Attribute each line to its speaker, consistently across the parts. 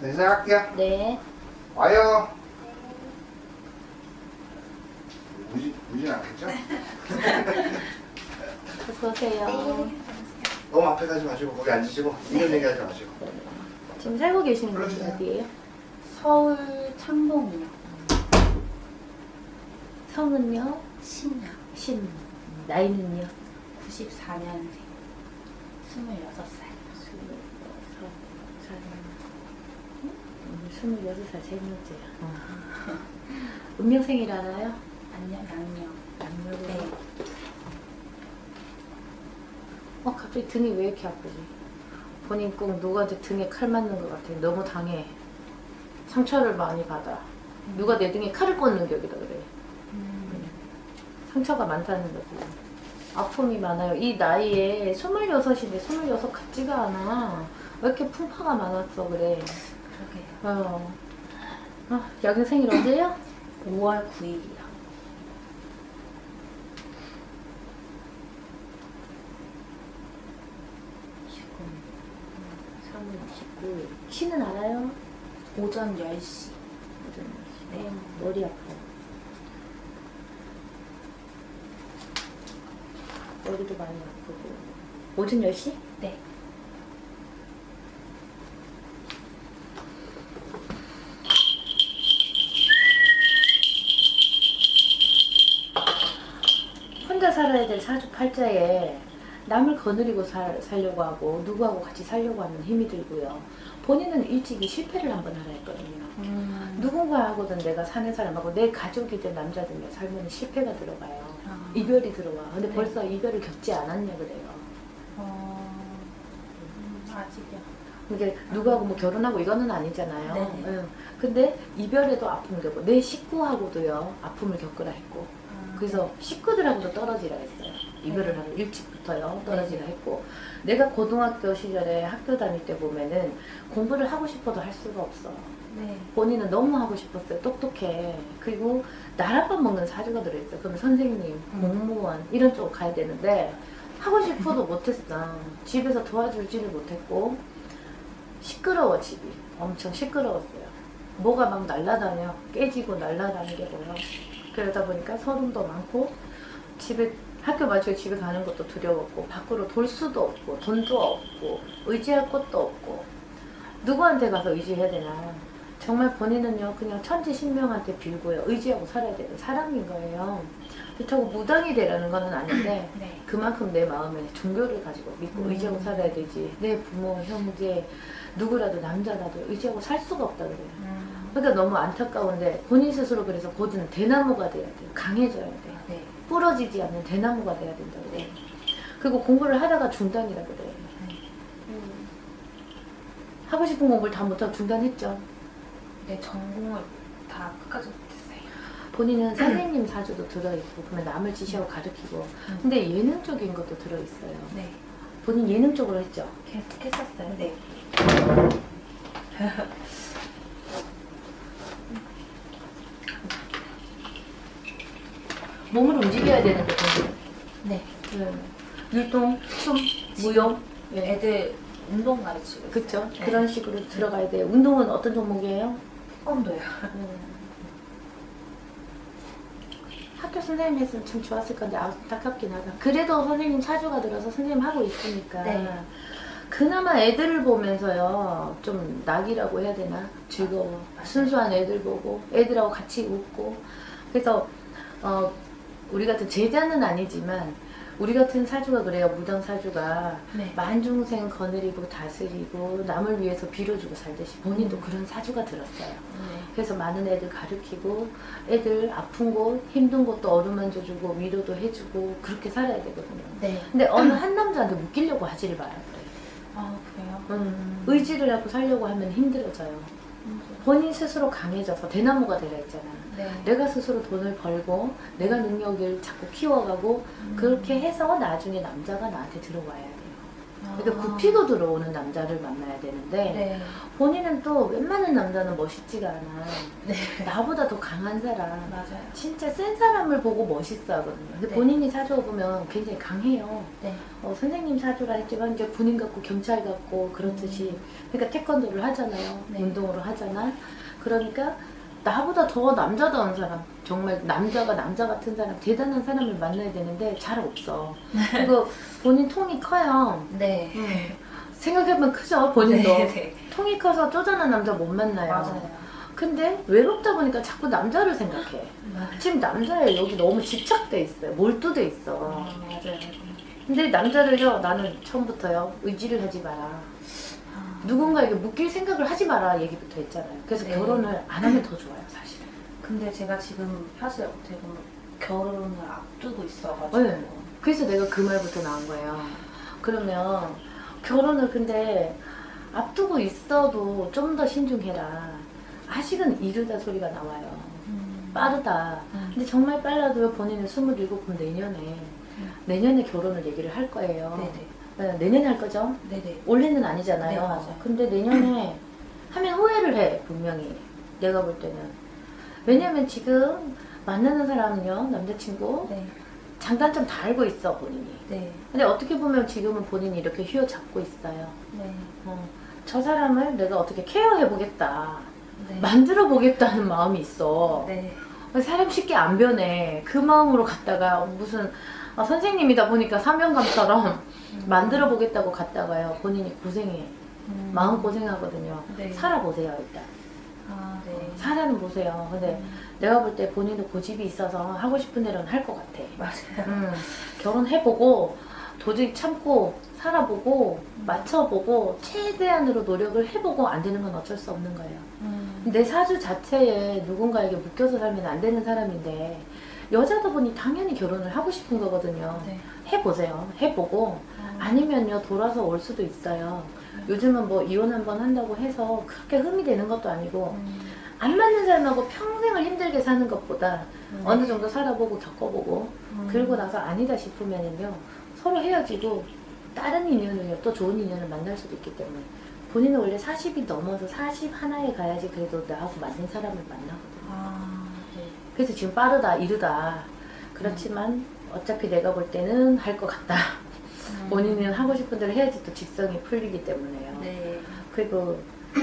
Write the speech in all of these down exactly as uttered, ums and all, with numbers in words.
Speaker 1: 네, 시작할게요.
Speaker 2: 네.
Speaker 1: 와요. 무진, 무진 않겠죠?
Speaker 2: 어서오세요.
Speaker 1: 너무 앞에 가지 마시고 거기 앉으시고 이런 얘기 하지 마시고.
Speaker 2: 지금 살고 계시는 곳이
Speaker 1: 불러주세요.
Speaker 2: 어디예요?
Speaker 3: 서울 창동이요.
Speaker 2: 성은요?
Speaker 3: 신나.
Speaker 2: 신. 나이는요?
Speaker 3: 구십사 년생. 스물여섯 살.
Speaker 2: 스물여섯 살. 음, 스물여섯 살 제일 문제야. 어. 운명생일 알아요?
Speaker 3: 안녕, 양녕.
Speaker 2: 남녀로.
Speaker 3: 네.
Speaker 2: 어, 갑자기 등이 왜 이렇게 아프지? 본인 꼭 누구한테 등에 칼 맞는 것 같아. 너무 당해. 상처를 많이 받아. 누가 내 등에 칼을 꽂는 격이다 그래.
Speaker 3: 음.
Speaker 2: 상처가 많다는 거지. 아픔이 많아요. 이 나이에 스물여섯인데 스물여섯 같지가 않아. 왜 이렇게 풍파가 많았어 그래.
Speaker 3: 그러게요.
Speaker 2: 어. 아, 야경 생일 언제요?
Speaker 3: 오월 구일이요.
Speaker 2: 삼월 이십구일. 시는 알아요?
Speaker 3: 오전 열 시.
Speaker 2: 오전 열 시.
Speaker 3: 네.
Speaker 2: 머리 아파. 머리도 많이 아프고. 오전 열 시?
Speaker 3: 네.
Speaker 2: 혼자 살아야 될 사주팔자에 남을 거느리고 살, 살려고 하고 누구하고 같이 살려고 하면 힘이 들고요. 본인은 일찍이 실패를 한번 하라 했거든요.
Speaker 3: 음.
Speaker 2: 누군가하고든 내가 사는 사람하고 내 가족이든 남자든 살면 실패가 들어가요.
Speaker 3: 아.
Speaker 2: 이별이 들어와. 근데
Speaker 3: 네.
Speaker 2: 벌써 이별을 겪지 않았냐 그래요.
Speaker 3: 어. 음, 아직이요.
Speaker 2: 이게 누구하고 뭐 결혼하고 이거는 아니잖아요.
Speaker 3: 네.
Speaker 2: 응. 근데 이별에도 아픔을 겪고 내 식구하고도요 아픔을 겪으라 했고
Speaker 3: 아.
Speaker 2: 그래서 식구들하고도 떨어지라 했어요. 이별을
Speaker 3: 네.
Speaker 2: 하면 일찍부터요 떨어지라
Speaker 3: 네.
Speaker 2: 했고 내가 고등학교 시절에 학교 다닐 때 보면은 공부를 하고 싶어도 할 수가 없어.
Speaker 3: 네.
Speaker 2: 본인은 너무 하고 싶었어요. 똑똑해. 그리고 나랏밥 먹는 사주가 들어있어요. 그럼 선생님, 공무원 이런 쪽 가야 되는데 하고 싶어도 못했어. 집에서 도와주지를 못했고 시끄러워 집이. 엄청 시끄러웠어요. 뭐가 막 날아다녀. 깨지고 날아다니게 보여. 그러다 보니까 서름도 많고 집에 학교 마치고 집에 가는 것도 두려웠고 밖으로 돌 수도 없고 돈도 없고 의지할 곳도 없고 누구한테 가서 의지해야 되나. 정말 본인은요 그냥 천지신명한테 빌고요 의지하고 살아야 되는 사람인 거예요. 그렇다고 무당이 되라는 건 아닌데
Speaker 3: 네.
Speaker 2: 그만큼 내 마음에 종교를 가지고 믿고
Speaker 3: 음.
Speaker 2: 의지하고 살아야 되지. 내 부모, 형제, 누구라도 남자라도 의지하고 살 수가 없다 그래요.
Speaker 3: 음.
Speaker 2: 그러니까 너무 안타까운데 본인 스스로 그래서 곧은 대나무가 돼야 돼요. 강해져야 돼.
Speaker 3: 네.
Speaker 2: 부러지지 않는 대나무가 돼야 된다 그래요.
Speaker 3: 네.
Speaker 2: 그리고 공부를 하다가 중단이라 그래요.
Speaker 3: 음.
Speaker 2: 하고 싶은 공부를 다 못하고 중단했죠.
Speaker 3: 네, 전공을 다 끝까지 못했어요.
Speaker 2: 본인은 선생님 사주도 들어있고 그러면 남을 지시하고 가르치고
Speaker 3: 음.
Speaker 2: 근데 예능적인 것도 들어있어요.
Speaker 3: 네.
Speaker 2: 본인 예능 쪽으로 했죠?
Speaker 3: 계속 했었어요. 네.
Speaker 2: 몸을 움직여야 되는데 본인.
Speaker 3: 네.
Speaker 2: 네. 율동, 춤, 무용 예.
Speaker 3: 애들 운동 가르치고
Speaker 2: 그쵸?
Speaker 3: 네.
Speaker 2: 그런 식으로 들어가야 돼요. 운동은 어떤 종목이에요?
Speaker 3: 태권도요.
Speaker 2: 학교 선생님 했으면 참 좋았을 건데 안타깝긴 하다. 그래도 선생님 사주가 들어서 선생님 하고 있으니까
Speaker 3: 네.
Speaker 2: 그나마 애들을 보면서요 좀 낙이라고 해야 되나? 즐거워. 순수한 애들 보고 애들하고 같이 웃고 그래서 어, 우리 같은 제자는 아니지만 우리 같은 사주가 그래요. 무당 사주가
Speaker 3: 네.
Speaker 2: 만중생 거느리고 다스리고 남을 위해서 빌어주고 살듯이 본인도 그런 사주가 들었어요.
Speaker 3: 네.
Speaker 2: 그래서 많은 애들 가르치고 애들 아픈 곳 힘든 곳도 어루만져주고 위로도 해주고 그렇게 살아야 되거든요.
Speaker 3: 네.
Speaker 2: 근데 어느 한 남자한테 묶이려고 하지를 말아요.
Speaker 3: 아, 그래요?
Speaker 2: 음. 의지를 하고 살려고 하면 힘들어져요.
Speaker 3: 음.
Speaker 2: 본인 스스로 강해져서 대나무가 되라 했잖아.
Speaker 3: 네.
Speaker 2: 내가 스스로 돈을 벌고 내가 능력을 자꾸 키워가고
Speaker 3: 음.
Speaker 2: 그렇게 해서 나중에 남자가 나한테 들어와야 돼요. 그러니까
Speaker 3: 아.
Speaker 2: 굽히고 들어오는 남자를 만나야 되는데
Speaker 3: 네.
Speaker 2: 본인은 또 웬만한 남자는 멋있지가 않아.
Speaker 3: 네.
Speaker 2: 나보다 더 강한 사람,
Speaker 3: 맞아요.
Speaker 2: 진짜 센 사람을 보고 멋있어 하거든요. 근데
Speaker 3: 네.
Speaker 2: 본인이 사주어 보면 굉장히 강해요.
Speaker 3: 네.
Speaker 2: 어, 선생님 사주라 했지만 이제 군인 같고 경찰 같고 그렇듯이. 그러니까 태권도를 하잖아요.
Speaker 3: 네.
Speaker 2: 운동으로 하잖아. 그러니까 나보다 더 남자다운 사람, 정말 남자가 남자 같은 사람, 대단한 사람을 만나야 되는데 잘 없어. 그리고 본인 통이 커요.
Speaker 3: 네.
Speaker 2: 음. 생각해보면 크죠, 본인도.
Speaker 3: 네, 네.
Speaker 2: 통이 커서 쪼잔한 남자 못 만나요.
Speaker 3: 맞아요.
Speaker 2: 근데 외롭다 보니까 자꾸 남자를 생각해.
Speaker 3: 맞아요.
Speaker 2: 지금 남자에 여기 너무 집착돼 있어요. 몰두돼 있어.
Speaker 3: 아, 맞아요.
Speaker 2: 근데 남자를요, 나는 처음부터요, 의지를 하지 마라.
Speaker 3: 아,
Speaker 2: 누군가에게 묶일 생각을 하지 마라 얘기부터 했잖아요. 그래서
Speaker 3: 네.
Speaker 2: 결혼을 안 하면 더 좋아요, 사실은.
Speaker 3: 근데 제가 지금 사실 어떻게 보면 결혼을 앞두고 있어가지고.
Speaker 2: 네. 그래서 내가 그 말부터 나온 거예요. 그러면 결혼을 근데 앞두고 있어도 좀 더 신중해라. 아직은 이르다 소리가 나와요.
Speaker 3: 음.
Speaker 2: 빠르다.
Speaker 3: 음.
Speaker 2: 근데 정말 빨라도 본인은 스물일곱 그럼 내년에 내년에 결혼을 얘기를 할 거예요.
Speaker 3: 네네.
Speaker 2: 네, 내년에 할 거죠?
Speaker 3: 네네.
Speaker 2: 올해는 아니잖아요.
Speaker 3: 네, 맞아요.
Speaker 2: 근데 내년에 하면 후회를 해, 분명히. 내가 볼 때는. 왜냐면 지금 만나는 사람은요, 남자친구
Speaker 3: 네.
Speaker 2: 장단점 다 알고 있어, 본인이.
Speaker 3: 네.
Speaker 2: 근데 어떻게 보면 지금은 본인이 이렇게 휘어잡고 있어요.
Speaker 3: 네.
Speaker 2: 어, 저 사람을 내가 어떻게 케어해보겠다.
Speaker 3: 네.
Speaker 2: 만들어보겠다는 마음이 있어.
Speaker 3: 네.
Speaker 2: 사람 쉽게 안 변해. 그 마음으로 갔다가 무슨 아, 선생님이다 보니까 사명감처럼
Speaker 3: 음.
Speaker 2: 만들어 보겠다고 갔다가요. 본인이 고생해.
Speaker 3: 음.
Speaker 2: 마음 고생하거든요.
Speaker 3: 네.
Speaker 2: 살아보세요, 일단.
Speaker 3: 아, 네.
Speaker 2: 살아는 보세요. 근데
Speaker 3: 음.
Speaker 2: 내가 볼 때 본인도 고집이 있어서 하고 싶은 대로는 할 것 같아.
Speaker 3: 맞아요.
Speaker 2: 음, 결혼해보고 도저히 참고 살아보고
Speaker 3: 음.
Speaker 2: 맞춰보고 최대한으로 노력을 해보고 안 되는 건 어쩔 수 없는 거예요.
Speaker 3: 음.
Speaker 2: 내 사주 자체에 누군가에게 묶여서 살면 안 되는 사람인데 여자다 보니 당연히 결혼을 하고 싶은 거거든요.
Speaker 3: 네.
Speaker 2: 해보세요. 해보고
Speaker 3: 어.
Speaker 2: 아니면요 돌아서 올 수도 있어요. 요즘은 뭐 이혼 한번 한다고 해서 그렇게 흠이 되는 것도 아니고
Speaker 3: 음.
Speaker 2: 안 맞는 사람하고 평생을 힘들게 사는 것보다
Speaker 3: 음.
Speaker 2: 어느 정도 살아보고 겪어보고
Speaker 3: 음.
Speaker 2: 그러고 나서 아니다 싶으면은요 서로 헤어지고 다른 인연을요 또 좋은 인연을 만날 수도 있기 때문에 본인은 원래 사십이 넘어서 사십일에 가야지 그래도 나하고 맞는 사람을 만나거든요.
Speaker 3: 아, 네.
Speaker 2: 그래서 지금 빠르다 이르다 그렇지만 어차피 내가 볼 때는 할 것 같다.
Speaker 3: 음.
Speaker 2: 본인은 하고 싶은 대로 해야지 또 직성이 풀리기 때문에요.
Speaker 3: 네.
Speaker 2: 그리고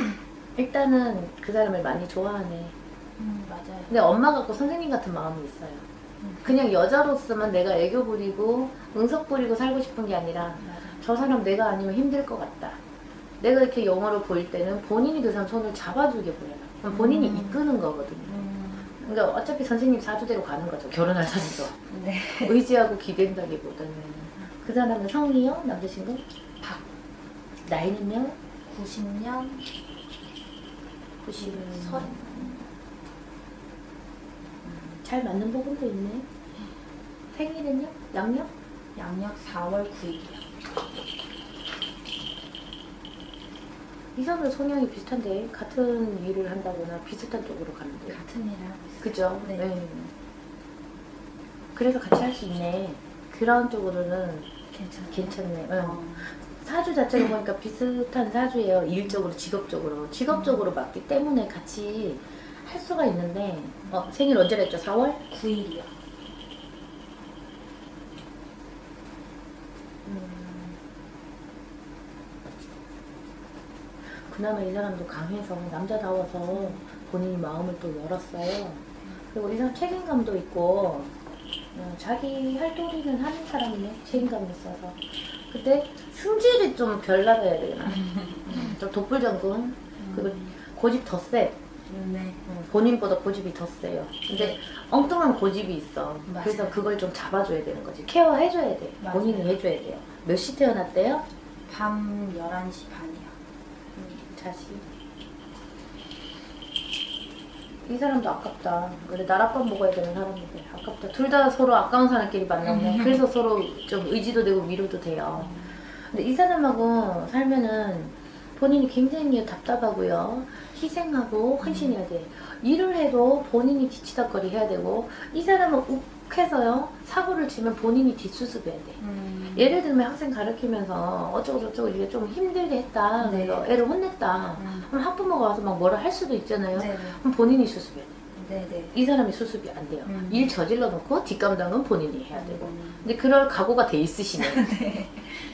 Speaker 2: 일단은 그 사람을 많이 좋아하네.
Speaker 3: 음, 맞아요.
Speaker 2: 근데 엄마 같고 선생님 같은 마음이 있어요.
Speaker 3: 음.
Speaker 2: 그냥 여자로서만 내가 애교 부리고 응석 부리고 살고 싶은 게 아니라
Speaker 3: 맞아요.
Speaker 2: 저 사람 내가 아니면 힘들 것 같다. 내가 이렇게 영어로 보일 때는 본인이 그 사람 손을 잡아주게 보여요. 그럼 본인이
Speaker 3: 음.
Speaker 2: 이끄는 거거든요.
Speaker 3: 음.
Speaker 2: 그러니까 어차피 선생님 사주대로 가는 거죠. 결혼할 사주도.
Speaker 3: 네.
Speaker 2: 의지하고 기댄다기보다는. 그 사람은 성이요? 남자친구?
Speaker 3: 박.
Speaker 2: 나이는요?
Speaker 3: 구십 년,
Speaker 2: 구십,
Speaker 3: 서른.
Speaker 2: 잘 맞는 부분도 있네. 생일은요? 양력?
Speaker 3: 양력 사월 구일이요.
Speaker 2: 이 사람은 성향이 비슷한데 같은 일을 한다거나 비슷한 쪽으로 가는데
Speaker 3: 같은 일을 하고 있어요.
Speaker 2: 그죠?
Speaker 3: 네.
Speaker 2: 그래서 같이 할 수 있네. 그런 쪽으로는
Speaker 3: 괜찮아요.
Speaker 2: 괜찮네. 응.
Speaker 3: 어.
Speaker 2: 사주 자체를 보니까 비슷한 사주예요. 일적으로, 직업적으로. 직업적으로 맞기 때문에 같이 할 수가 있는데 어, 생일 언제라 했죠? 사월?
Speaker 3: 구일이요.
Speaker 2: 음. 그나마 이 사람도 강해서 남자다워서 본인이 마음을 또 열었어요. 그리고 이 사람 책임감도 있고 어, 자기 할 도리는 하는 사람이네. 책임감이 있어서. 근데 승질이 좀 별나가야 되나. 음, 좀 독불장군. 그리고 고집 더 세.
Speaker 3: 네.
Speaker 2: 음, 본인보다 고집이 더 세요. 근데 엉뚱한 고집이 있어.
Speaker 3: 맞아요.
Speaker 2: 그래서 그걸 좀 잡아줘야 되는 거지. 케어해줘야 돼.
Speaker 3: 맞아요.
Speaker 2: 본인이 해줘야 돼요. 몇 시 태어났대요?
Speaker 3: 밤 열한 시 반이요.
Speaker 2: 음, 자식. 이 사람도 아깝다. 원래 나랏밥 먹어야 되는 사람인데 아깝다. 둘 다 서로 아까운 사람끼리 만났네.
Speaker 3: 음.
Speaker 2: 그래서 서로 좀 의지도 되고 위로도 돼요. 근데 이 사람하고 살면은 본인이 굉장히 답답하고요. 희생하고 헌신해야 돼. 일을 해도 본인이 지치다거리 해야 되고 이 사람은 우, 해서요 사고를 치면 본인이 뒷수습해야 돼.
Speaker 3: 음.
Speaker 2: 예를 들면 학생 가르치면서 어쩌고 저쩌고 이게 좀 힘들게 했다.
Speaker 3: 네.
Speaker 2: 그래서 애를 혼냈다.
Speaker 3: 음.
Speaker 2: 그럼 학부모가 와서 막 뭐라 할 수도 있잖아요.
Speaker 3: 네네.
Speaker 2: 그럼 본인이 수습해야 돼.
Speaker 3: 네네.
Speaker 2: 이 사람이 수습이 안 돼요.
Speaker 3: 음.
Speaker 2: 일 저질러 놓고 뒷감당은 본인이 해야 되고.
Speaker 3: 음.
Speaker 2: 근데 그럴 각오가 돼 있으시네.
Speaker 3: 네.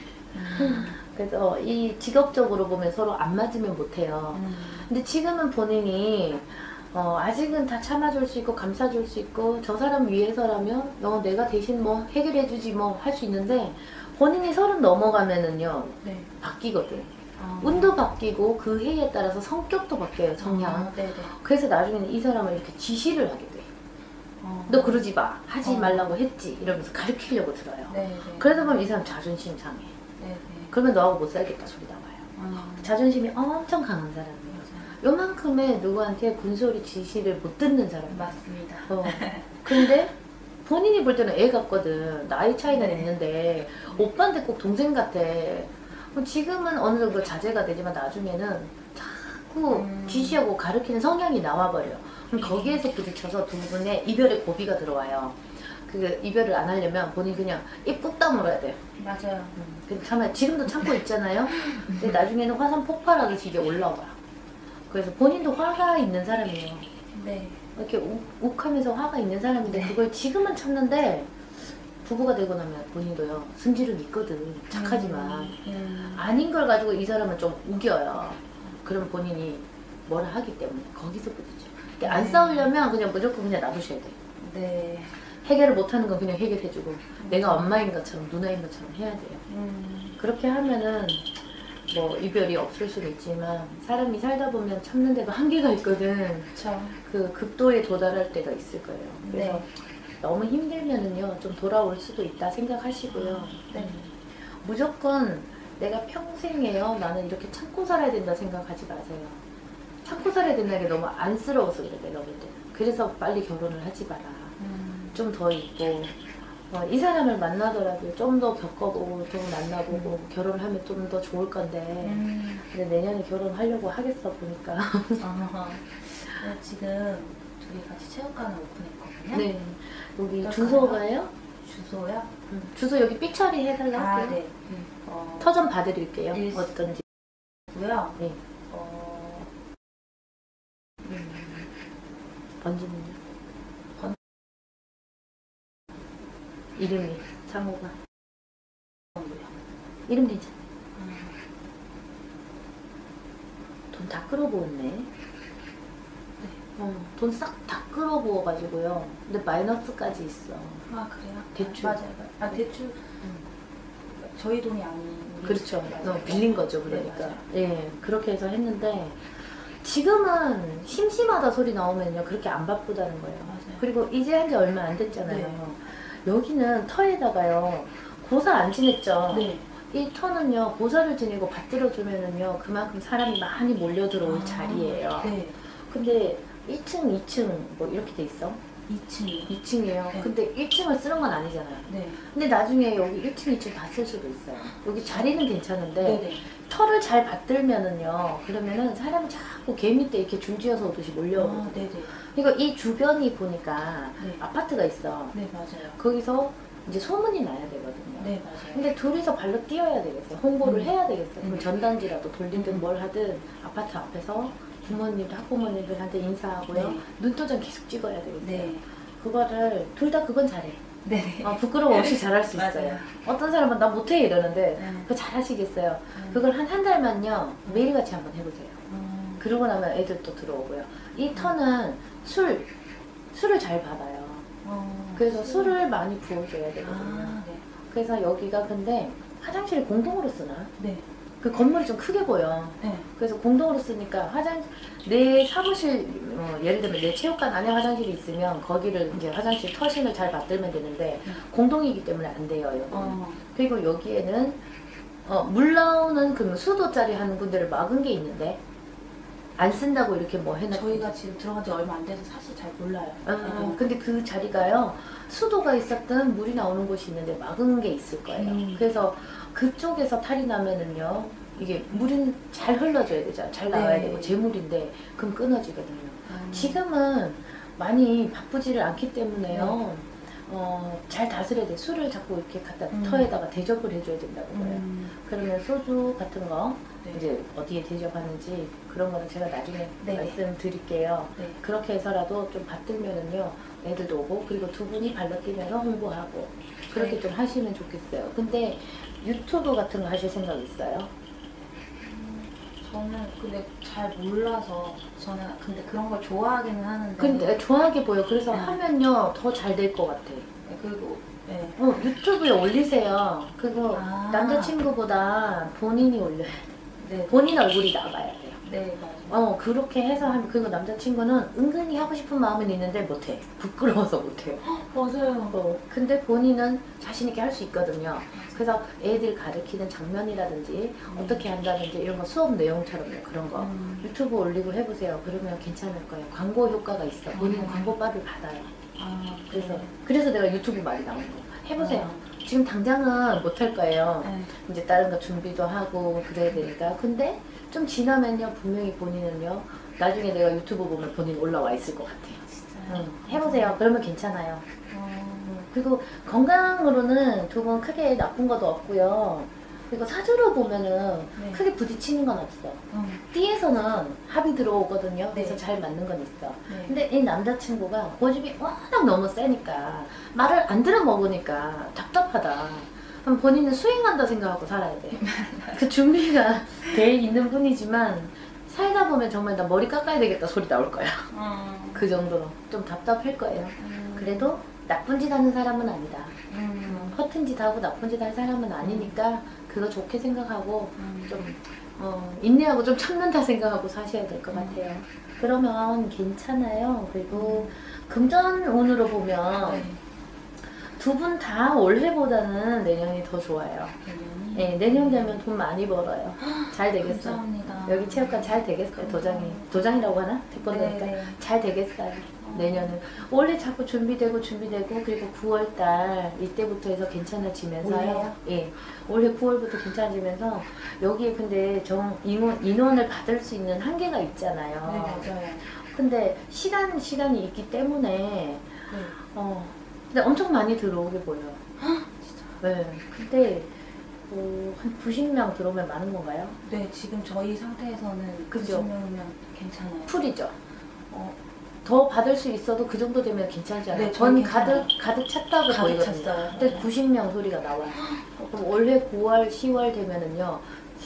Speaker 3: 음.
Speaker 2: 그래서 이 직업적으로 보면 서로 안 맞으면 못해요.
Speaker 3: 음.
Speaker 2: 근데 지금은 본인이 어, 아직은 다 참아줄 수 있고 감싸줄 수 있고 저 사람 위해서라면 어, 내가 대신 뭐 해결해주지 뭐 할 수 있는데 본인이 서른 넘어가면은요
Speaker 3: 네.
Speaker 2: 바뀌거든.
Speaker 3: 아.
Speaker 2: 운도 바뀌고 그 해에 따라서 성격도 바뀌어요. 성향.
Speaker 3: 아, 네네.
Speaker 2: 그래서 나중에는 이 사람을 이렇게 지시를 하게 돼.
Speaker 3: 어.
Speaker 2: 너 그러지 마. 하지
Speaker 3: 어.
Speaker 2: 말라고 했지. 이러면서 가르치려고 들어요.
Speaker 3: 네네.
Speaker 2: 그러다 보면 이 사람 자존심 상해.
Speaker 3: 네네.
Speaker 2: 그러면 너하고 못 살겠다 소리 나와요.
Speaker 3: 아.
Speaker 2: 자존심이 엄청 강한 사람이에요.
Speaker 3: 맞아요.
Speaker 2: 요만큼의 누구한테 군소리 지시를 못 듣는 사람.
Speaker 3: 맞습니다.
Speaker 2: 어. 근데 본인이 볼 때는 애 같거든. 나이 차이가
Speaker 3: 네.
Speaker 2: 있는데 오빠한테 꼭 동생 같아. 그럼 지금은 어느 정도 자제가 되지만 나중에는 자꾸
Speaker 3: 음.
Speaker 2: 지시하고 가르치는 성향이 나와버려요. 그럼 거기에서 부딪혀서 두 분의 이별의 고비가 들어와요. 그 이별을 안 하려면 본인 그냥 입 꾹 다물어야 돼요.
Speaker 3: 맞아요.
Speaker 2: 근데 참 지금도 참고 있잖아요. 근데 나중에는 화산 폭발하듯이 이게 올라와요. 그래서 본인도 화가 있는 사람이에요.
Speaker 3: 네.
Speaker 2: 이렇게 욱, 욱하면서 화가 있는 사람인데
Speaker 3: 네.
Speaker 2: 그걸 지금은 참는데 부부가 되고 나면 본인도요 승질은 있거든. 착하지만
Speaker 3: 음.
Speaker 2: 아닌 걸 가지고 이 사람은 좀 우겨요. 그럼 본인이 뭐라 하기 때문에 거기서 부딪혀. 근데 안
Speaker 3: 네.
Speaker 2: 싸우려면 그냥 무조건 그냥 놔두셔야 돼.
Speaker 3: 네.
Speaker 2: 해결을 못하는 건 그냥 해결해주고 내가 엄마인 것처럼 누나인 것처럼 해야 돼요.
Speaker 3: 음.
Speaker 2: 그렇게 하면은 뭐 이별이 없을 수도 있지만 사람이 살다 보면 참는 데도 한계가 있거든.
Speaker 3: 그쵸.
Speaker 2: 그 극도에 도달할 때가 있을 거예요. 그래서
Speaker 3: 네.
Speaker 2: 너무 힘들면은요 좀 돌아올 수도 있다 생각하시고요.
Speaker 3: 네.
Speaker 2: 무조건 내가 평생에요 나는 이렇게 참고 살아야 된다 생각하지 마세요. 참고 살아야 된다는 게 너무 안쓰러워서 그래 내가 볼 때는. 그래서 빨리 결혼을 하지 마라.
Speaker 3: 음.
Speaker 2: 좀 더 있고 어, 이 사람을 만나더라도 좀 더 겪어보고 좀 만나보고
Speaker 3: 음.
Speaker 2: 결혼을 하면 좀 더 좋을 건데
Speaker 3: 음.
Speaker 2: 근데 내년에 결혼하려고 하겠어 보니까.
Speaker 3: 아. 네, 지금 둘이 같이 체육관을 오픈했거든요.
Speaker 2: 네 여기
Speaker 3: 어떨까요?
Speaker 2: 주소가요?
Speaker 3: 주소요?
Speaker 2: 음, 주소 여기 삐처리 해달라
Speaker 3: 아,
Speaker 2: 할게요.
Speaker 3: 네. 어,
Speaker 2: 터 좀 봐드릴게요.
Speaker 3: 일-
Speaker 2: 어떤지.
Speaker 3: 고요.
Speaker 2: 네.
Speaker 3: 어,
Speaker 2: 번지는요?
Speaker 3: 번-
Speaker 2: 이름이 상호가
Speaker 3: 뭐요?
Speaker 2: 이름 괜찮아.
Speaker 3: 음.
Speaker 2: 돈 다 끌어부었네. 어, 돈 싹 다 끌어부어가지고요. 근데 마이너스까지 있어.
Speaker 3: 아, 그래요?
Speaker 2: 대출.
Speaker 3: 맞아요. 아, 대출. 저희 돈이 아닌.
Speaker 2: 그렇죠.
Speaker 3: 맞아요.
Speaker 2: 어, 빌린 거죠,
Speaker 3: 네,
Speaker 2: 그러니까.
Speaker 3: 맞아요.
Speaker 2: 예, 그렇게 해서 했는데 지금은 심심하다 소리 나오면요, 그렇게 안 바쁘다는 거예요.
Speaker 3: 맞아요.
Speaker 2: 그리고 이제 한 지 얼마 안 됐잖아요.
Speaker 3: 네.
Speaker 2: 여기는 터에다가요, 고사 안 지냈죠.
Speaker 3: 네.
Speaker 2: 이 터는요, 고사를 지내고 받들어주면은요, 그만큼 사람이 많이 몰려들어올
Speaker 3: 아,
Speaker 2: 자리예요.
Speaker 3: 네.
Speaker 2: 근데 일 층, 이 층 뭐 이렇게 돼 있어?
Speaker 3: 이 층이요.
Speaker 2: 이 층이에요.
Speaker 3: 네.
Speaker 2: 근데 일 층을 쓰는 건 아니잖아요.
Speaker 3: 네.
Speaker 2: 근데 나중에 여기 일 층, 이 층 다 쓸 수도 있어요. 여기 자리는 괜찮은데
Speaker 3: 네네.
Speaker 2: 털을 잘 받들면은요. 그러면은 사람이 자꾸 개 밑에 이렇게 줄지어서 오듯이 몰려오거든요.
Speaker 3: 아, 네네.
Speaker 2: 그러니까 이 주변이 보니까
Speaker 3: 네.
Speaker 2: 아파트가 있어.
Speaker 3: 네, 맞아요.
Speaker 2: 거기서 이제 소문이 나야 되거든요.
Speaker 3: 네, 맞아요.
Speaker 2: 근데 둘이서 발로 뛰어야 되겠어요. 홍보를
Speaker 3: 음.
Speaker 2: 해야 되겠어요. 그럼
Speaker 3: 음.
Speaker 2: 전단지라도 돌리든 뭘 하든 아파트 앞에서 부모님들, 학부모님들한테 인사하고요.
Speaker 3: 네.
Speaker 2: 눈도장 계속 찍어야 되겠어요.
Speaker 3: 네.
Speaker 2: 그거를 둘 다 그건 잘해.
Speaker 3: 네네.
Speaker 2: 어, 부끄러움 없이 잘할 수 있어요.
Speaker 3: 맞아요.
Speaker 2: 어떤 사람은 나 못해 이러는데
Speaker 3: 네.
Speaker 2: 그거 잘하시겠어요.
Speaker 3: 음.
Speaker 2: 그걸 한 한 달만요. 매일같이 한번 해보세요.
Speaker 3: 음.
Speaker 2: 그러고 나면 애들 또 들어오고요. 이 터는 술, 술을 잘 받아요.
Speaker 3: 어,
Speaker 2: 그래서
Speaker 3: 술.
Speaker 2: 술을 많이 부어줘야 되거든요.
Speaker 3: 아, 네.
Speaker 2: 그래서 여기가 근데 화장실을 공동으로 쓰나?
Speaker 3: 네.
Speaker 2: 그 건물이 좀 크게 보여.
Speaker 3: 네.
Speaker 2: 그래서 공동으로 쓰니까 화장 내 사무실 어, 예를 들면 내 체육관 안에 화장실이 있으면 거기를 이제 화장실 터신을 잘 받들면 되는데
Speaker 3: 네.
Speaker 2: 공동이기 때문에 안 돼요. 여기는.
Speaker 3: 어.
Speaker 2: 그리고 여기에는 어, 물 나오는 그 수도짜리 하는 군데를 막은 게 있는데 안 쓴다고 이렇게 뭐 해놨.
Speaker 3: 저희가 지금 들어간 지 얼마 안 돼서 사실 잘 몰라요.
Speaker 2: 어, 근데 그 자리가요 수도가 있었던 물이 나오는 곳이 있는데 막은 게 있을 거예요.
Speaker 3: 음.
Speaker 2: 그래서 그쪽에서 탈이 나면은요 이게 물은 잘 흘러줘야 되죠. 잘 나와야
Speaker 3: 네.
Speaker 2: 되고 재물인데 그럼 끊어지거든요.
Speaker 3: 음.
Speaker 2: 지금은 많이 바쁘지를 않기 때문에요. 어, 잘 다스려야 돼. 술을 자꾸 이렇게 갖다
Speaker 3: 음.
Speaker 2: 터에다가 대접을 해줘야 된다고 그래요.
Speaker 3: 음.
Speaker 2: 그러면 소주 같은 거
Speaker 3: 네.
Speaker 2: 이제 어디에 대접하는지 그런 거는 제가 나중에
Speaker 3: 네.
Speaker 2: 말씀드릴게요.
Speaker 3: 네.
Speaker 2: 그렇게 해서라도 좀 받들면은요 애들도 오고 그리고 두 분이 발로 뛰면서 홍보하고 그렇게
Speaker 3: 네.
Speaker 2: 좀 하시면 좋겠어요. 근데 유튜브 같은 거 하실 생각 있어요?
Speaker 3: 저는 근데 잘 몰라서 저는 근데 그런 걸 좋아하기는 하는데.
Speaker 2: 근데 좋아하게 보여. 그래서
Speaker 3: 네.
Speaker 2: 하면요 더 잘 될 것 같아.
Speaker 3: 네, 그리고 네.
Speaker 2: 어, 유튜브에 올리세요. 그거
Speaker 3: 아.
Speaker 2: 남자친구보다 본인이 올려야 돼.
Speaker 3: 네.
Speaker 2: 본인 얼굴이 나와야 돼요.
Speaker 3: 네 맞아요.
Speaker 2: 어 그렇게 해서 하면 그리고 남자친구는 은근히 하고 싶은 마음은 있는데 못해. 부끄러워서 못해요.
Speaker 3: 맞아요.
Speaker 2: 어, 근데 본인은 자신 있게 할 수 있거든요. 그래서 애들 가르치는 장면이라든지
Speaker 3: 음.
Speaker 2: 어떻게 한다든지 이런 거 수업 내용처럼요. 그런 거
Speaker 3: 음.
Speaker 2: 유튜브 올리고 해보세요. 그러면 괜찮을 거예요. 광고 효과가 있어. 본인은
Speaker 3: 음.
Speaker 2: 광고빨을 받아요.
Speaker 3: 아
Speaker 2: 그래서
Speaker 3: 네.
Speaker 2: 그래서 내가 유튜브 많이 나온 거. 해보세요.
Speaker 3: 아.
Speaker 2: 지금 당장은 못 할 거예요.
Speaker 3: 네.
Speaker 2: 이제 다른 거 준비도 하고 그래야 되니까. 근데 좀 지나면요 분명히 본인은요 나중에 내가 유튜브 보면 본인 올라와 있을 것 같아요.
Speaker 3: 진짜요?
Speaker 2: 응, 해보세요. 그러면 괜찮아요.
Speaker 3: 어.
Speaker 2: 응, 그리고 건강으로는 두 분 크게 나쁜 것도 없고요. 그리고 사주로 보면은
Speaker 3: 네.
Speaker 2: 크게 부딪히는 건 없어.
Speaker 3: 음.
Speaker 2: 띠에서는 합이 들어오거든요. 그래서
Speaker 3: 네.
Speaker 2: 잘 맞는 건 있어.
Speaker 3: 네.
Speaker 2: 근데 이 남자친구가 고집이 워낙 너무 세니까 말을 안 들어먹으니까 답답하다. 그럼 본인은 수행 간다 생각하고 살아야 돼. 그 준비가 돼 있는 분이지만 살다 보면 정말 나 머리 깎아야 되겠다 소리 나올 거야.
Speaker 3: 음.
Speaker 2: 그 정도로 좀 답답할 거예요.
Speaker 3: 음.
Speaker 2: 그래도 나쁜 짓 하는 사람은 아니다.
Speaker 3: 음.
Speaker 2: 허튼 짓 하고 나쁜 짓 할 사람은 아니니까 그거 좋게 생각하고
Speaker 3: 음.
Speaker 2: 좀 어, 인내하고 좀 참는다 생각하고 사셔야 될 것
Speaker 3: 음.
Speaker 2: 같아요. 그러면 괜찮아요. 그리고 금전운으로 보면
Speaker 3: 네.
Speaker 2: 두 분 다 올해보다는 내년이 더 좋아요.
Speaker 3: 내년이?
Speaker 2: 네, 내년 되면 돈 많이 벌어요. 잘 되겠어.
Speaker 3: 감사합니다.
Speaker 2: 여기 체육관 잘 되겠어요. 도장이. 도장이라고 하나? 태권도니까.
Speaker 3: 네, 네.
Speaker 2: 잘 되겠어요. 내년은. 원래 자꾸 준비되고 준비되고 그리고 구월달 이때부터 해서 괜찮아지면서요.
Speaker 3: 올해요?
Speaker 2: 예. 올해 구월부터 괜찮아지면서 여기에 근데 정 인원, 인원을 받을 수 있는 한계가 있잖아요.
Speaker 3: 네 맞아요.
Speaker 2: 근데 시간, 시간이 있기 때문에
Speaker 3: 네.
Speaker 2: 어, 근데 엄청 많이 들어오게 보여요.
Speaker 3: 진짜.
Speaker 2: 네. 근데 어, 한 구십 명 들어오면 많은 건가요?
Speaker 3: 네 지금 저희 상태에서는
Speaker 2: 그죠?
Speaker 3: 구십 명이면 괜찮아요.
Speaker 2: 풀이죠.
Speaker 3: 어,
Speaker 2: 더 받을 수 있어도 그 정도 되면 괜찮지 않아요?
Speaker 3: 네,
Speaker 2: 전
Speaker 3: 저는
Speaker 2: 가득,
Speaker 3: 괜찮아요.
Speaker 2: 가득 찼다고
Speaker 3: 가득
Speaker 2: 보이거든요.
Speaker 3: 찼어요.
Speaker 2: 근데
Speaker 3: 맞아요.
Speaker 2: 구십 명 소리가 나와요. 그럼 올해 구월, 시월 되면은요,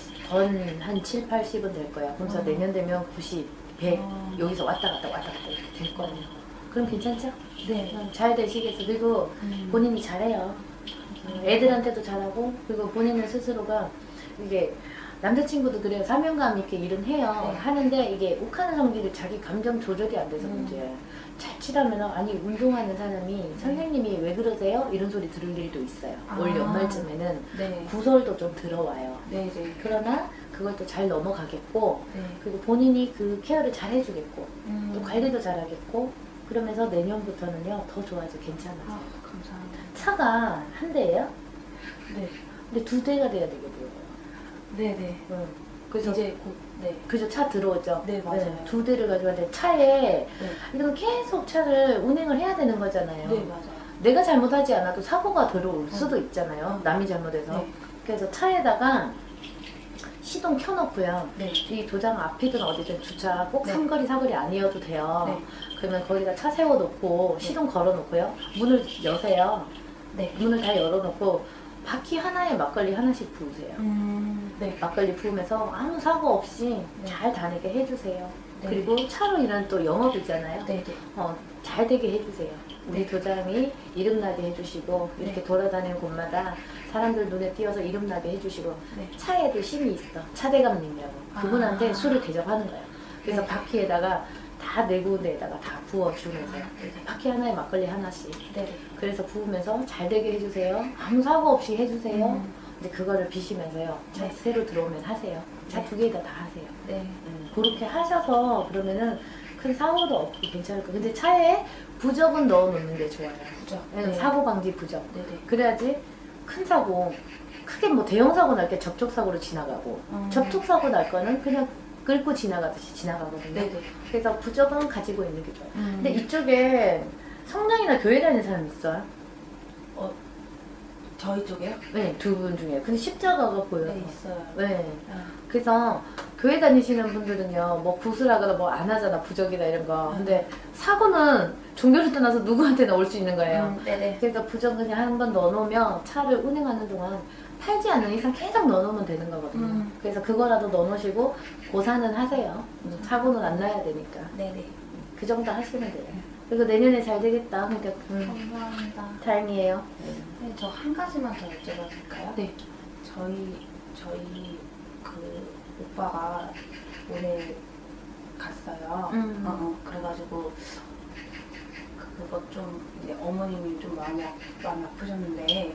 Speaker 2: 전 한 칠, 팔십은 될 거예요. 그래서
Speaker 3: 어.
Speaker 2: 내년 되면 구십, 백,
Speaker 3: 어.
Speaker 2: 여기서 왔다 갔다 왔다 갔다 이렇게 될 거예요. 그럼 괜찮죠?
Speaker 3: 네.
Speaker 2: 음, 잘 되시겠어요. 그리고
Speaker 3: 음.
Speaker 2: 본인이 잘해요. 음, 애들한테도 잘하고, 그리고 본인은 스스로가 이게 남자친구도 그래요. 사명감 있게 일은 해요.
Speaker 3: 네.
Speaker 2: 하는데 이게 욱하는 성질이 자기 감정 조절이 안 돼서
Speaker 3: 음.
Speaker 2: 문제예요. 자칫하면 아니 운동하는 사람이 선생님이 왜 그러세요? 이런 소리 들을 일도 있어요.
Speaker 3: 아.
Speaker 2: 올 연말쯤에는
Speaker 3: 네.
Speaker 2: 구설도 좀 들어와요.
Speaker 3: 네, 네.
Speaker 2: 그러나 그걸 또 잘 넘어가겠고
Speaker 3: 네.
Speaker 2: 그리고 본인이 그 케어를 잘 해주겠고
Speaker 3: 음.
Speaker 2: 또 관리도 잘 하겠고 그러면서 내년부터는요 더 좋아져 괜찮아져요.
Speaker 3: 아, 감사합니다.
Speaker 2: 차가 한 대예요?
Speaker 3: 네.
Speaker 2: 근데 두 대가 돼야 되겠고요.
Speaker 3: 네, 네.
Speaker 2: 응. 그래서
Speaker 3: 이제 곧 네.
Speaker 2: 그죠 차 들어오죠.
Speaker 3: 네, 맞아요.
Speaker 2: 두 대를 가져야 돼. 차에
Speaker 3: 네.
Speaker 2: 이건 계속 차를 운행을 해야 되는 거잖아요.
Speaker 3: 네, 맞아요.
Speaker 2: 내가 잘못하지 않아도 사고가 들어올 수도 있잖아요. 남이 잘못해서.
Speaker 3: 네.
Speaker 2: 그래서 차에다가 시동 켜놓고요.
Speaker 3: 네.
Speaker 2: 이 도장 앞이든 어디든 주차 꼭
Speaker 3: 네.
Speaker 2: 삼거리 사거리 아니어도 돼요.
Speaker 3: 네.
Speaker 2: 그러면 거기다 차 세워놓고
Speaker 3: 네.
Speaker 2: 시동 걸어놓고요. 문을 여세요.
Speaker 3: 네.
Speaker 2: 문을 다 열어놓고 바퀴 하나에 막걸리 하나씩 부으세요.
Speaker 3: 음. 네.
Speaker 2: 막걸리 부으면서 아무 사고 없이
Speaker 3: 네.
Speaker 2: 잘 다니게 해주세요.
Speaker 3: 네.
Speaker 2: 그리고 차로 인한 또 영업이잖아요.
Speaker 3: 네, 네.
Speaker 2: 어, 잘 되게 해주세요. 우리
Speaker 3: 네.
Speaker 2: 도장이 이름나게 해주시고 이렇게
Speaker 3: 네.
Speaker 2: 돌아다니는 곳마다 사람들 눈에 띄어서 이름나게 해주시고
Speaker 3: 네.
Speaker 2: 차에도 신이 있어. 차대감님이라고. 그분한테
Speaker 3: 아.
Speaker 2: 술을 대접하는 거예요. 그래서
Speaker 3: 네.
Speaker 2: 바퀴에다가 다 네 군데에다가 다 부어주면서
Speaker 3: 네.
Speaker 2: 바퀴 하나에 막걸리 하나씩
Speaker 3: 네, 네.
Speaker 2: 그래서 부으면서 잘 되게 해주세요. 아무 사고 없이 해주세요.
Speaker 3: 음.
Speaker 2: 이제 그거를 비시면서요. 차
Speaker 3: 네.
Speaker 2: 새로 들어오면 하세요. 차
Speaker 3: 네.
Speaker 2: 두 개에다 다 하세요.
Speaker 3: 네.
Speaker 2: 음, 그렇게 하셔서 그러면은 큰 사고도 없고 괜찮을 거예요. 근데 차에 부적은 넣어놓는 게 좋아요.
Speaker 3: 그죠?
Speaker 2: 네,
Speaker 3: 네.
Speaker 2: 사고 방지 부적.
Speaker 3: 네, 네.
Speaker 2: 그래야지 큰 사고, 크게 뭐 대형 사고 날 게 접촉 사고로 지나가고
Speaker 3: 음.
Speaker 2: 접촉 사고 날 거는 그냥 긁고 지나가듯이 지나가거든요.
Speaker 3: 네, 네.
Speaker 2: 그래서 부적은 가지고 있는 게 좋아요.
Speaker 3: 음.
Speaker 2: 근데 이쪽에 성당이나 교회 다니는 사람 있어요?
Speaker 3: 저희 쪽에요?
Speaker 2: 네, 두 분 중에. 근데 십자가가 보여요.
Speaker 3: 네, 있어요.
Speaker 2: 네.
Speaker 3: 네.
Speaker 2: 그래서 교회 다니시는 분들은요, 뭐 구슬하거나 뭐 안 하잖아, 부적이다 이런 거. 근데 사고는 종교를 떠나서 누구한테나 올 수 있는 거예요.
Speaker 3: 음, 네네.
Speaker 2: 그래서 부적 그냥 한 번 넣어놓으면 차를 운행하는 동안 팔지 않는 이상 계속 넣어놓으면 되는 거거든요.
Speaker 3: 음.
Speaker 2: 그래서 그거라도 넣어놓으시고 고사는 하세요. 음, 사고는 안 나야 되니까.
Speaker 3: 네네.
Speaker 2: 그 정도 하시면 돼요. 그리고 내년에 잘 되겠다. 그러니까 음,
Speaker 3: 감사합니다.
Speaker 2: 다행이에요.
Speaker 3: 네, 저 한 가지만 더 여쭤봐도 될까요?
Speaker 2: 네.
Speaker 3: 저희 저희 그 오빠가 오늘 갔어요.
Speaker 2: 음.
Speaker 3: 어, 어, 그래가지고 그- 그거 좀 이제 어머님이 좀 많이 아, 많이 아프셨는데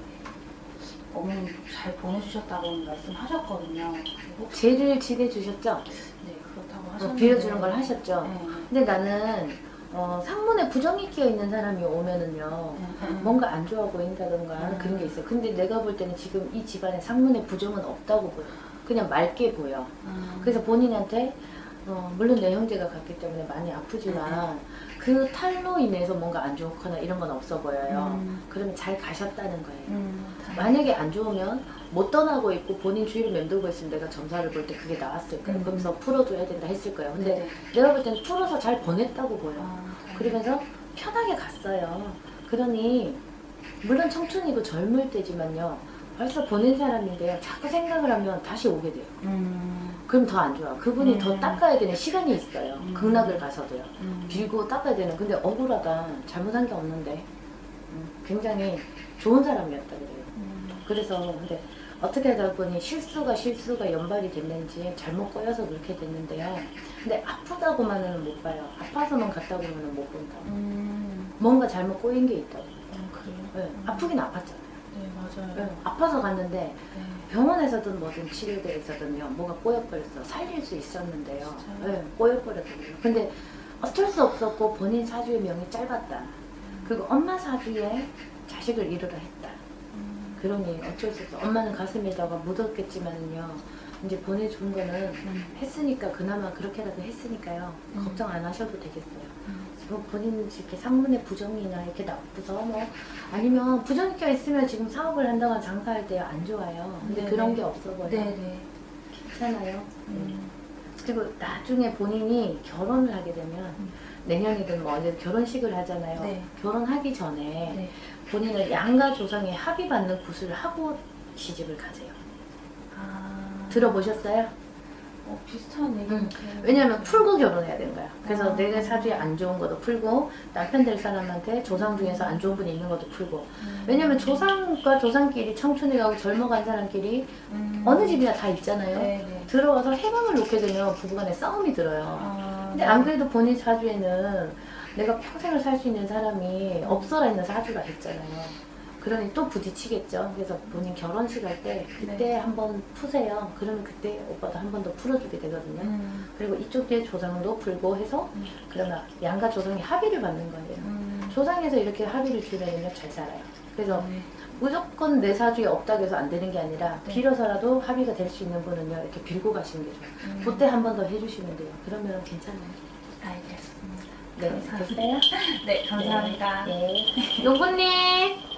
Speaker 3: 어머님 잘 보내주셨다고 말씀하셨거든요. 혹시
Speaker 2: 죄를 지게 주셨죠?
Speaker 3: 네 그렇다고
Speaker 2: 어,
Speaker 3: 하셨는데
Speaker 2: 빌어주는 걸 하셨죠?
Speaker 3: 네.
Speaker 2: 근데 나는 어, 상문에 부정이 끼어 있는 사람이 오면은요,
Speaker 3: 네, 네.
Speaker 2: 뭔가 안 좋아 보인다던가
Speaker 3: 음.
Speaker 2: 그런 게 있어요. 근데 내가 볼 때는 지금 이 집안에 상문에 부정은 없다고 보여. 그냥 맑게 보여.
Speaker 3: 음.
Speaker 2: 그래서 본인한테 어, 물론 내 형제가 갔기 때문에 많이 아프지만 그 탈로 인해서 뭔가 안 좋거나 이런 건 없어 보여요.
Speaker 3: 음.
Speaker 2: 그러면 잘 가셨다는 거예요.
Speaker 3: 음,
Speaker 2: 만약에 안 좋으면 못 떠나고 있고 본인 주위를 맴돌고 있으면 내가 점사를 볼 때 그게 나왔을 거예요.
Speaker 3: 음.
Speaker 2: 그러면서 풀어줘야 된다 했을 거예요. 근데
Speaker 3: 네네.
Speaker 2: 내가 볼 때는 풀어서 잘 보냈다고 보여.
Speaker 3: 아,
Speaker 2: 그러면서 편하게 갔어요. 그러니 물론 청춘이고 젊을 때지만요. 벌써 보낸 사람인데요. 자꾸 생각을 하면 다시 오게 돼요.
Speaker 3: 음.
Speaker 2: 그럼 더 안 좋아. 그분이
Speaker 3: 음.
Speaker 2: 더 닦아야 되는 시간이 있어요.
Speaker 3: 음.
Speaker 2: 극락을 가서도요.
Speaker 3: 음.
Speaker 2: 빌고 닦아야 되는. 근데 억울하다. 잘못한 게 없는데. 음, 굉장히 좋은 사람이었다 그래요.
Speaker 3: 음.
Speaker 2: 그래서 근데 어떻게 하다 보니 실수가 실수가 연발이 됐는지 잘못 꼬여서 그렇게 됐는데요. 근데 아프다고만은 못 봐요. 아파서만 갔다고만은 못 본다.
Speaker 3: 음.
Speaker 2: 뭔가 잘못 꼬인 게 있다고.
Speaker 3: 어, 그래요?
Speaker 2: 네,
Speaker 3: 음.
Speaker 2: 아프긴 아팠잖아요.
Speaker 3: 네, 맞아요.
Speaker 2: 네, 아파서 갔는데
Speaker 3: 네.
Speaker 2: 병원에서든 뭐든 치료대에서든요 뭐가 꼬여버렸어. 살릴 수 있었는데요.
Speaker 3: 진짜요?
Speaker 2: 네, 꼬여버렸거든요. 근데 어쩔 수 없었고 본인 사주의 명이 짧았다. 그리고 엄마 사주에 자식을 잃으라 했다.
Speaker 3: 음.
Speaker 2: 그러니 어쩔 수 없어. 엄마는 가슴에다가 묻었겠지만은요. 이제 보내준 거는
Speaker 3: 음.
Speaker 2: 했으니까 그나마 그렇게라도 했으니까요.
Speaker 3: 음.
Speaker 2: 걱정 안 하셔도 되겠어요.
Speaker 3: 음.
Speaker 2: 뭐 본인 이렇게 상문에 부정이나 이렇게 나쁘서 뭐 아니면 부정이 껴 있으면 지금 사업을 한다거나 장사할 때 안 좋아요. 근데
Speaker 3: 네네.
Speaker 2: 그런 게 없어 보여.
Speaker 3: 네네.
Speaker 2: 괜찮아요.
Speaker 3: 음.
Speaker 2: 그리고 나중에 본인이 결혼을 하게 되면
Speaker 3: 음.
Speaker 2: 내년이든 뭐 언제 결혼식을 하잖아요.
Speaker 3: 네.
Speaker 2: 결혼하기 전에
Speaker 3: 네.
Speaker 2: 본인은 양가 조상의 합의 받는 구슬을 하고 시집을 가세요.
Speaker 3: 아.
Speaker 2: 들어보셨어요?
Speaker 3: 어, 비슷한 얘기는
Speaker 2: 응.
Speaker 3: 들어요.
Speaker 2: 왜냐하면 풀고 결혼해야 되는 거야. 그래서
Speaker 3: 아.
Speaker 2: 내가 사주에 안 좋은 것도 풀고 남편 될 사람한테 조상 중에서 안 좋은 분이 있는 것도 풀고.
Speaker 3: 음.
Speaker 2: 왜냐면 조상과 조상끼리 청춘에 가고 젊어간 사람끼리
Speaker 3: 음.
Speaker 2: 어느 집이나 다 있잖아요.
Speaker 3: 네네.
Speaker 2: 들어와서 해방을 놓게 되면 부부간에 싸움이 들어요.
Speaker 3: 아,
Speaker 2: 근데 안 그래도 본인 사주에는 내가 평생을 살 수 있는 사람이 없어라 있는 사주가 있잖아요. 그러니 또 부딪히겠죠. 그래서 본인 결혼식 할 때 그때
Speaker 3: 네.
Speaker 2: 한번 푸세요. 그러면 그때 오빠도 한 번 더 풀어주게 되거든요.
Speaker 3: 음.
Speaker 2: 그리고 이쪽 뒤에 조상도 풀고 해서
Speaker 3: 음.
Speaker 2: 그러면 양가 조상이 합의를 받는 거예요.
Speaker 3: 음.
Speaker 2: 조상에서 이렇게 합의를 주면요 잘 살아요. 그래서
Speaker 3: 네.
Speaker 2: 무조건 내 사주에 없다고 해서 안 되는 게 아니라
Speaker 3: 네.
Speaker 2: 빌어서라도 합의가 될 수 있는 분은요 이렇게 빌고 가시는 게 좋아요.
Speaker 3: 음.
Speaker 2: 그때 한 번 더 해주시면 돼요. 그러면 괜찮아요.
Speaker 3: 알겠습니다.
Speaker 2: 네,
Speaker 3: 감사합니다.
Speaker 2: 됐어요?
Speaker 3: 네, 감사합니다.
Speaker 2: 네. 용구님!